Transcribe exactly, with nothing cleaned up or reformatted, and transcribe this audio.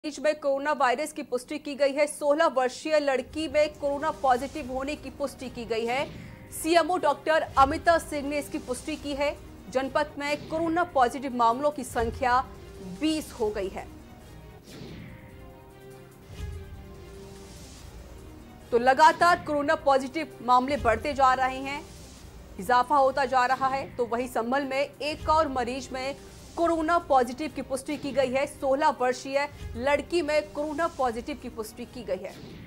मरीज में corona virus की पुष्टि की गई है। सोलह वर्षीय लड़की में कोरोना पॉजिटिव होने की पुष्टि की गई है। सीएमओ डॉक्टर अमिता सिंह ने इसकी पुष्टि की है। जनपद में कोरोना पॉजिटिव मामलों की संख्या बीस हो गई है। तो लगातार कोरोना पॉजिटिव मामले बढ़ते जा रहे हैं, इजाफा होता जा रहा है। तो वही संभल में एक और मरीज में कोरोना पॉजिटिव की पुष्टि की गई है। सोलह वर्षीय लड़की में कोरोना पॉजिटिव की पुष्टि की गई है।